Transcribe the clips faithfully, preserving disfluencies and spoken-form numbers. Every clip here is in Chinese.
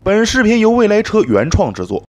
本视频由未来车原创制作。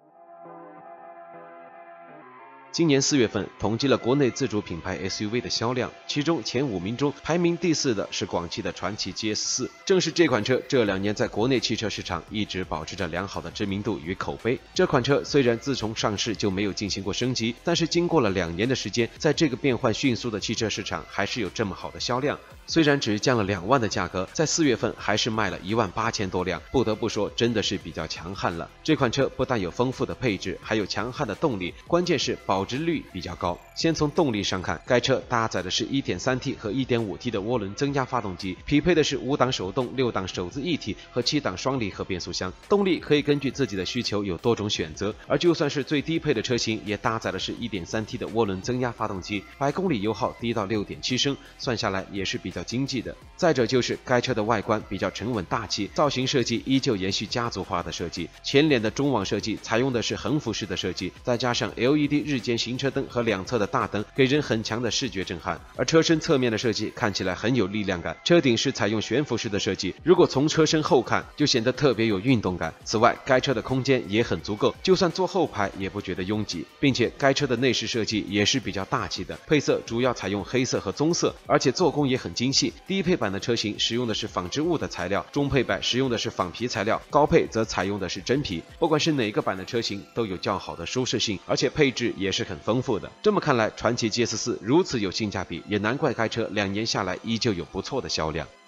今年四月份统计了国内自主品牌 S U V 的销量，其中前五名中排名第四的是广汽的传祺 G S 四。正是这款车这两年在国内汽车市场一直保持着良好的知名度与口碑。这款车虽然自从上市就没有进行过升级，但是经过了两年的时间，在这个变换迅速的汽车市场还是有这么好的销量。虽然只降了两万的价格，在四月份还是卖了一万八千多辆，不得不说真的是比较强悍了。这款车不但有丰富的配置，还有强悍的动力，关键是保值率比较高。先从动力上看，该车搭载的是 一点三 T 和 一点五 T 的涡轮增压发动机，匹配的是五档手动、六档手自一体和七档双离合变速箱。动力可以根据自己的需求有多种选择，而就算是最低配的车型，也搭载的是 一点三 T 的涡轮增压发动机，百公里油耗低到 六点七升，算下来也是比较经济的。再者就是该车的外观比较沉稳大气，造型设计依旧延续家族化的设计，前脸的中网设计采用的是横幅式的设计，再加上 L E D 日间行车灯和两侧的大灯，给人很强的视觉震撼。而车身侧面的设计看起来很有力量感，车顶是采用悬浮式的设计，如果从车身后看就显得特别有运动感。此外，该车的空间也很足够，就算坐后排也不觉得拥挤，并且该车的内饰设计也是比较大气的，配色主要采用黑色和棕色，而且做工也很精细。低配版的车型使用的是纺织物的材料，中配版使用的是仿皮材料，高配则采用的是真皮。不管是哪个版的车型都有较好的舒适性，而且配置也是很丰富的。这么看来，传祺 G S 四如此有性价比，也难怪该车两年下来依旧有不错的销量。